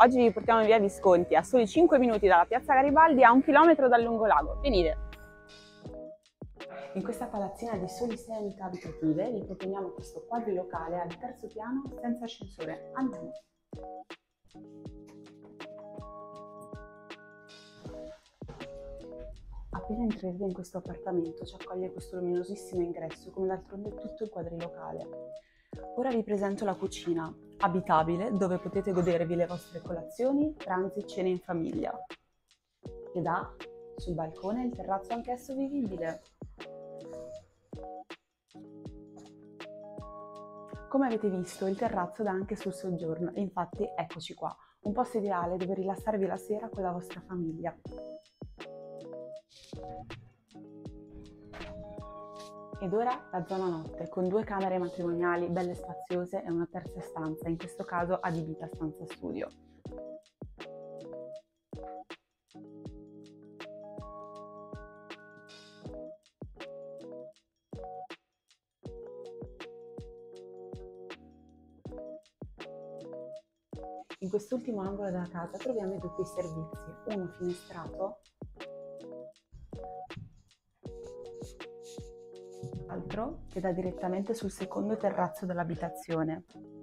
Oggi vi portiamo in via Visconti, a soli 5 minuti dalla piazza Garibaldi, a 1 chilometro dal Lungolago. Venite! In questa palazzina di soli 6 unità abitative vi proponiamo questo quadrilocale al terzo piano senza ascensore. Andiamo! Appena entrerete in questo appartamento ci accoglie questo luminosissimo ingresso, come d'altronde tutto il quadrilocale. Ora vi presento la cucina, abitabile, dove potete godervi le vostre colazioni, pranzi e cene in famiglia. Ed ha sul balcone il terrazzo anch'esso vivibile. Come avete visto, il terrazzo dà anche sul soggiorno, e infatti eccoci qua, un posto ideale dove rilassarvi la sera con la vostra famiglia. Ed ora la zona notte, con 2 camere matrimoniali belle spaziose e una terza stanza, in questo caso adibita a stanza studio. In quest'ultimo angolo della casa troviamo i doppi servizi, uno finestrato, l'altro che dà direttamente sul secondo terrazzo dell'abitazione.